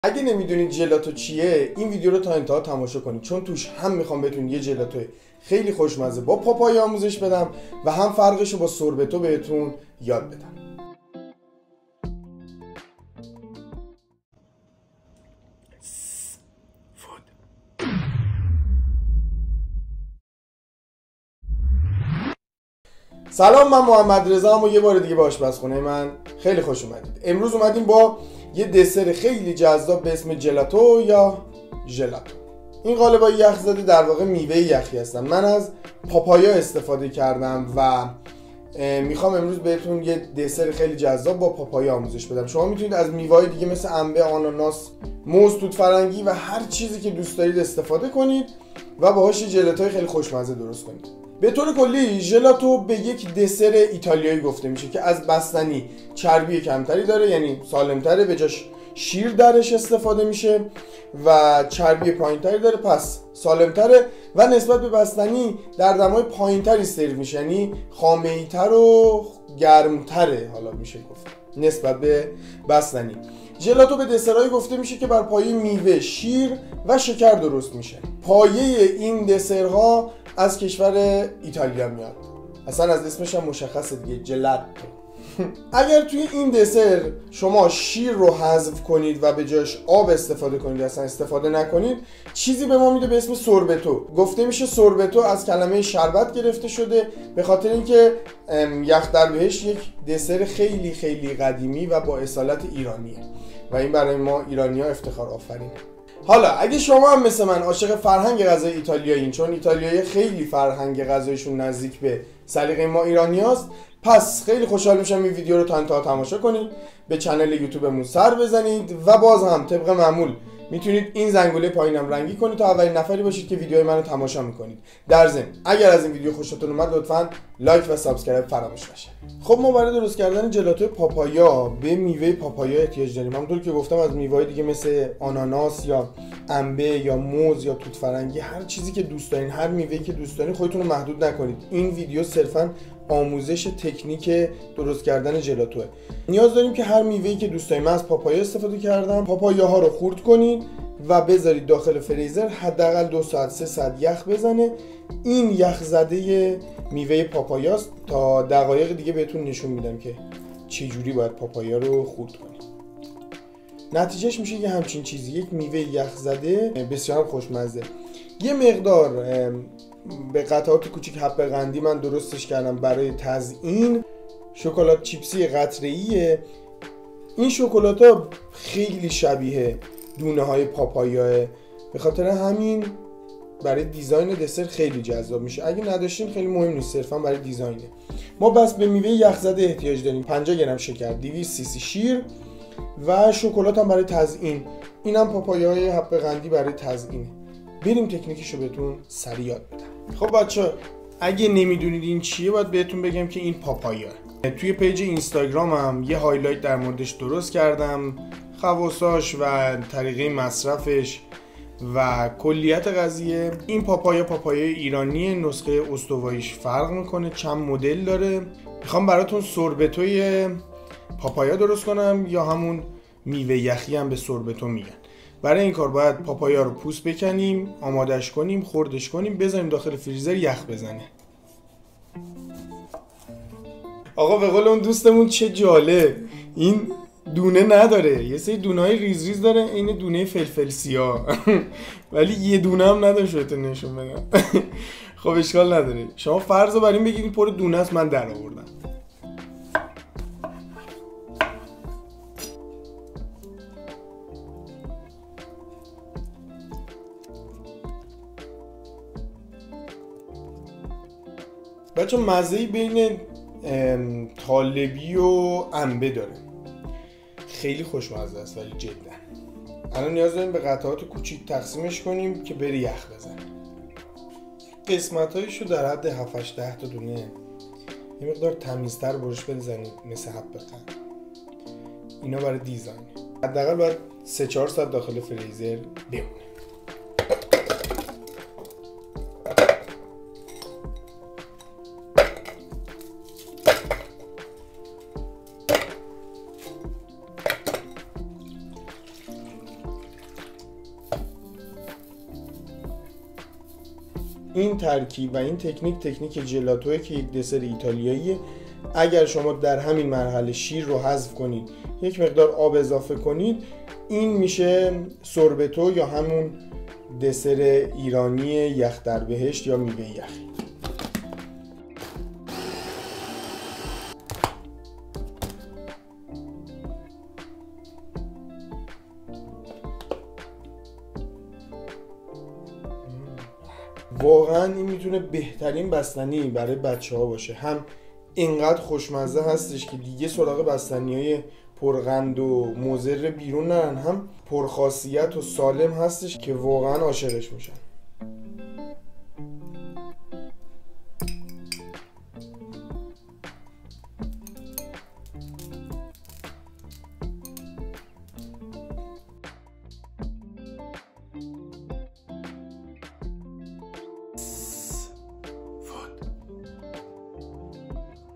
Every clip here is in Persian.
اگه نمیدونید جلاتو چیه، این ویدیو رو تا انتها تماشا کنید، چون توش هم میخوام بهتون یه جلاتو خیلی خوشمزه با پاپای آموزش بدم و هم فرقش رو با سوربتو بهتون یاد بدم. سلام، من محمد رضا ام و یه بار دیگه به آشپزخونه من خیلی خوش اومدید. امروز اومدیم با یه دسر خیلی جذاب به اسم جلاتو یا ژلاتو. این قالبای یخ زده در واقع میوه یخی هستن. من از پاپایا استفاده کردم و میخوام امروز بهتون یه دسر خیلی جذاب با پاپایا آموزش بدم. شما میتونید از میوه‌های دیگه مثل انبه، آناناس، موز، توت فرنگی و هر چیزی که دوست دارید استفاده کنید و باهاش جلاتوی خیلی خوشمزه درست کنید. به طور کلی ژلاتو به یک دسر ایتالیایی گفته میشه که از بستنی چربی کمتری داره، یعنی سالمتره، به جاش شیر درش استفاده میشه و چربی پایینتری داره، پس سالمتره و نسبت به بستنی در دمای پایینتری سرو میشه، یعنی خامه‌ای‌تر و گرمتره حالا میشه گفت نسبت به بستنی. ژلاتو به دسرایی گفته میشه که بر پایه میوه، شیر و شکر درست میشه. پایه این دسرها از کشور ایتالیا میاد، اصلا از اسمش هم مشخصه دیگه، جلاتو. اگر توی این دسر شما شیر رو حذف کنید و به جاش آب استفاده کنید، اصلا استفاده نکنید، چیزی به ما میده به اسم سوربتو. گفته میشه سوربتو از کلمه شربت گرفته شده، به خاطر اینکه یخ در بهش یک دسر خیلی خیلی قدیمی و با اصالت ایرانیه و این برای ما ایرانی‌ها افتخار آفرینه. حالا اگه شما هم مثل من عاشق فرهنگ غذای ایتالیایین، چون ایتالیایی خیلی فرهنگ غذایشون نزدیک به سلیقه ما ایرانیاست، پس خیلی خوشحال میشم این ویدیو رو تا انتها تماشا کنید، به کانال یوتیوبمون سر بزنید و باز هم طبق معمول میتونید این زنگوله پایینم رنگی کنید تا اولین نفری باشید که ویدیوهای منو تماشا میکنید. در ضمن اگر از این ویدیو خوشتون اومد لطفاً لایک و سابسکرایب فراموش نشه. خب ما برای درست کردن جلاتو پاپایا به میوه پاپایا احتیاج داریم. همونطور که گفتم از میوه‌های دیگه مثل آناناس یا انبه یا موز یا توت فرنگی، هر چیزی که دوست دارین، هر میوه‌ای که دوست دارین، خودتون رو محدود نکنید. این ویدیو صرفاً آموزش تکنیک درست کردن جلاتوه. نیاز داریم که هر میوه‌ای که دوست داریم، من از پاپایا استفاده کردم، پاپایاها رو خرد کنید و بذارید داخل فریزر حداقل 2 ساعت 3 ساعت یخ بزنه. این یخ زده میوه پاپایاست. تا دقایق دیگه بهتون نشون میدم که چه جوری باید پاپایا رو خرد کنید. نتیجهش میشه یه همچین چیزی، یک میوه یخ زده بسیار خوشمزه. یه مقدار به قطعات کوچیک حب قندی من درستش کردم برای تزیین. شکلات چیپسی قطره‌ایه. این شکلات‌ها خیلی شبیه دونه های پاپایاه، به خاطر همین برای دیزاین دسر خیلی جذاب میشه. اگه نداشتین خیلی مهم نیست، صرفا برای دیزاینه. ما بس به میوه یخ زده احتیاج داریم: 50 گرم شکر، 200 سی سی شیر و شکلات هم برای تزیین. اینم پاپایای حب قندی برای تزیینه. بریم تکنیکشو بهتون سریع یاد بدم. خب بچه‌ها، اگه نمیدونید این چیه باید بهتون بگم که این پاپایا. توی پیج اینستاگرامم یه هایلایت در موردش درست کردم، خواصاش و طریقه مصرفش و کلیت قضیه. این پاپایای ایرانی، نسخه استواییش فرق میکنه، چند مدل داره. میخوام براتون سوربتوی پاپایا درست کنم یا همون میوه یخی هم به سوربتو میگن. برای این کار باید پاپایا رو پوست بکنیم، آمادش کنیم، خردش کنیم، بذاریم داخل فریزر یخ بزنه. آقا به قول اون دوستمون چه جالب، این دونه نداره، یه سری دونه‌های ریز ریز داره عین دونه فلفل سیاه ولی یه دونه هم نداره بهتون نشون بدم. خب اشکال نداره، شما فرض رو بر این بگیرید پر دونه است من در آوردم. بچه مزه‌ای بین طالبی و انبه داره، خیلی خوشمزه است ولی جدا. الان نیاز داریم به قطعات کوچیک تقسیمش کنیم که بره یخ بزنه. قسمت‌هایشو در حد 7-8 تا دونه یه مقدار تمیزتر برش بزنید مثل حب قند. اینا برای دیزاین. حداقل باید 3-4 ساعت داخل فریزر بمونه. این ترکیب و این تکنیک جلاتوه که یک دسر ایتالیاییه. اگر شما در همین مرحله شیر رو حذف کنید، یک مقدار آب اضافه کنید، این میشه سوربتو یا همون دسر ایرانی یخ در بهشت یا میوه یخی. واقعا این میتونه بهترین بستنی برای بچه ها باشه. هم اینقدر خوشمزه هستش که دیگه سراغ بستنی های پرقند و مضر بیرون نرن، هم پرخاصیت و سالم هستش که واقعا عاشقش میشن.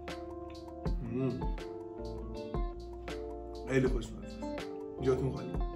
خیلی خوشمزه است. جاتون خالی.